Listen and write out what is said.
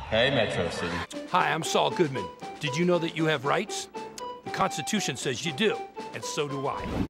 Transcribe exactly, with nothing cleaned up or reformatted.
Hey, Metro City. Hi, I'm Saul Goodman. Did you know that you have rights? The Constitution says you do, and so do I.